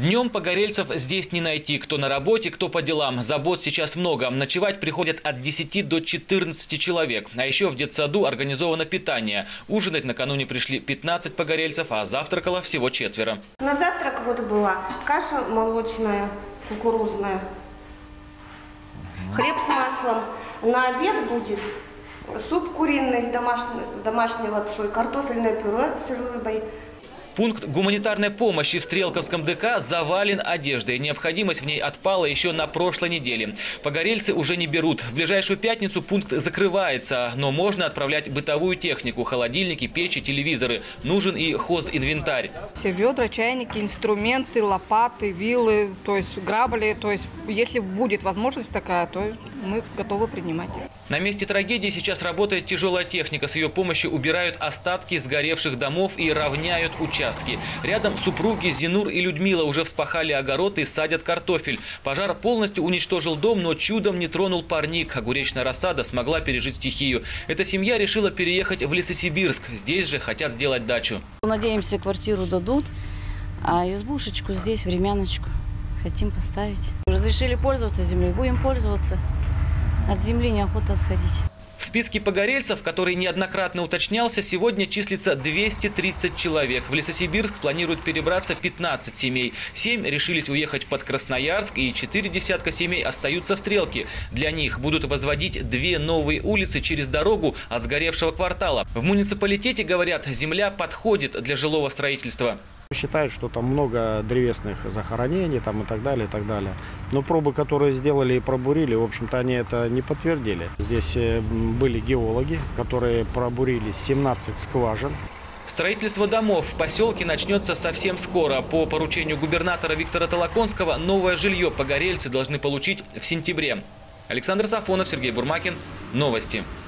Днем погорельцев здесь не найти. Кто на работе, кто по делам. Забот сейчас много. Ночевать приходят от 10 до 14 человек. А еще в детсаду организовано питание. Ужинать накануне пришли 15 погорельцев, а завтракало всего 4. На завтрак вот была каша молочная, кукурузная, хлеб с маслом. На обед будет суп куриный с домашней лапшой, картофельное пюре с рыбой. Пункт гуманитарной помощи в Стрелковском ДК завален одеждой. Необходимость в ней отпала еще на прошлой неделе. Погорельцы уже не берут. В ближайшую пятницу пункт закрывается, но можно отправлять бытовую технику, холодильники, печи, телевизоры. Нужен и хозинвентарь. Все ведра, чайники, инструменты, лопаты, вилы, то есть грабли. То есть если будет возможность такая, то мы готовы принимать. На месте трагедии сейчас работает тяжелая техника. С ее помощью убирают остатки сгоревших домов и равняют участки. Рядом супруги Зинур и Людмила уже вспахали огород и садят картофель. Пожар полностью уничтожил дом, но чудом не тронул парник. Огуречная рассада смогла пережить стихию. Эта семья решила переехать в Лесосибирск. Здесь же хотят сделать дачу. Надеемся, квартиру дадут, а избушечку здесь, времяночку, хотим поставить. Разрешили пользоваться землей, будем пользоваться. От земли неохота отходить. В списке погорельцев, который неоднократно уточнялся, сегодня числится 230 человек. В Лесосибирск планируют перебраться 15 семей. 7 решились уехать под Красноярск, и 4 десятка семей остаются в Стрелке. Для них будут возводить 2 новые улицы через дорогу от сгоревшего квартала. В муниципалитете говорят, земля подходит для жилого строительства. Считают, что там много древесных захоронений там, и так далее, и так далее. Но пробы, которые сделали и пробурили, в общем-то, они это не подтвердили. Здесь были геологи, которые пробурили 17 скважин. Строительство домов в поселке начнется совсем скоро. По поручению губернатора Виктора Толоконского новое жилье погорельцы должны получить в сентябре. Александр Сафонов, Сергей Бурмакин. Новости.